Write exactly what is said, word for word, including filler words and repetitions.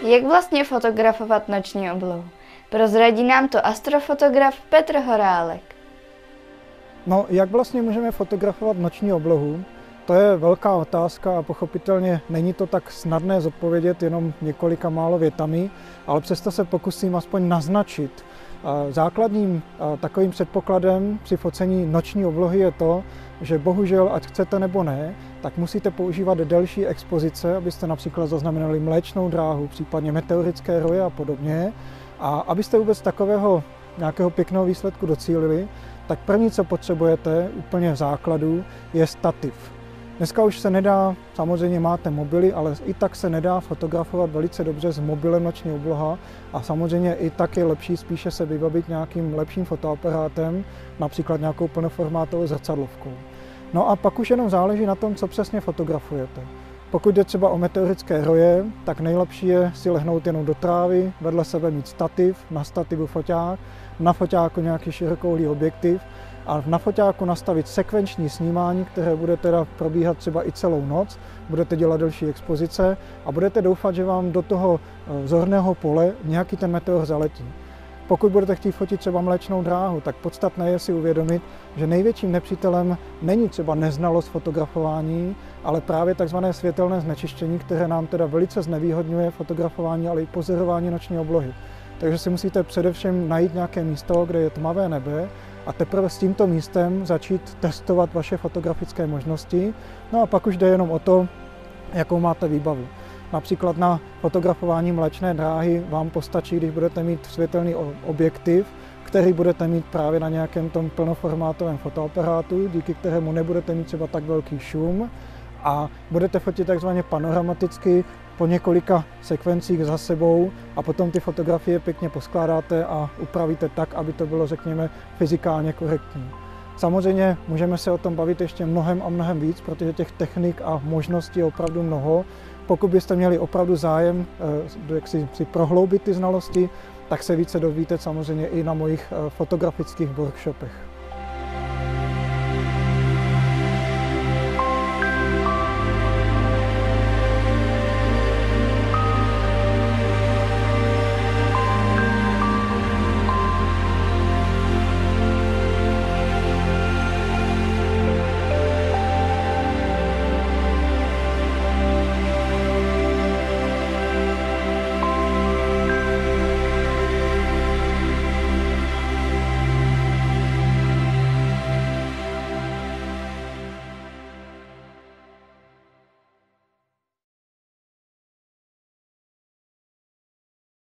Jak vlastně fotografovat noční oblohu? Prozradí nám to astrofotograf Petr Horálek. No, jak vlastně můžeme fotografovat noční oblohu? To je velká otázka a pochopitelně není to tak snadné zodpovědět jenom několika málo větami, ale přesto se pokusím aspoň naznačit. Základním takovým předpokladem při focení noční oblohy je to, že bohužel, ať chcete nebo ne, tak musíte používat delší expozice, abyste například zaznamenali Mléčnou dráhu, případně meteorické roje a podobně. A abyste vůbec takového nějakého pěkného výsledku docílili, tak první, co potřebujete úplně v základu, je stativ. Dneska už se nedá, samozřejmě máte mobily, ale i tak se nedá fotografovat velice dobře s mobilem noční obloha a samozřejmě i tak je lepší spíše se vybavit nějakým lepším fotoaparátem, například nějakou plnoformátovou zrcadlovkou. No a pak už jenom záleží na tom, co přesně fotografujete. Pokud jde třeba o meteorické roje, tak nejlepší je si lehnout jenom do trávy, vedle sebe mít stativ, na stativu foťák, na foťáku nějaký širokouhlý objektiv a na foťáku nastavit sekvenční snímání, které bude teda probíhat třeba i celou noc, budete dělat delší expozice a budete doufat, že vám do toho zorného pole nějaký ten meteor zaletí. Pokud budete chtít fotit třeba Mléčnou dráhu, tak podstatné je si uvědomit, že největším nepřítelem není třeba neznalost fotografování, ale právě tzv. Světelné znečištění, které nám teda velice znevýhodňuje fotografování, ale i pozorování noční oblohy. Takže si musíte především najít nějaké místo, kde je tmavé nebe a teprve s tímto místem začít testovat vaše fotografické možnosti. No a pak už jde jenom o to, jakou máte výbavu. Například na fotografování Mléčné dráhy vám postačí, když budete mít světelný objektiv, který budete mít právě na nějakém tom plnoformátovém fotoaparátu, díky kterému nebudete mít třeba tak velký šum a budete fotit takzvaně panoramaticky po několika sekvencích za sebou a potom ty fotografie pěkně poskládáte a upravíte tak, aby to bylo, řekněme, fyzikálně korektní. Samozřejmě můžeme se o tom bavit ještě mnohem a mnohem víc, protože těch technik a možností je opravdu mnoho. Pokud byste měli opravdu zájem, jak si, si prohloubit ty znalosti, tak se více dozvíte samozřejmě i na mojich fotografických workshopech.